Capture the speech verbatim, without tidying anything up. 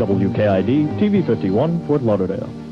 W K I D, T V fifty-one, Fort Lauderdale.